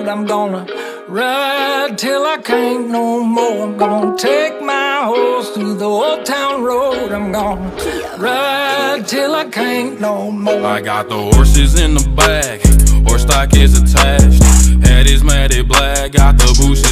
road. I'm gonna ride till I can't no more. I'm gonna take my horse through the old town road. I'm gonna ride till I can't no more. I got the horses in the back, horse stock is attached. Head is matted black, got the boots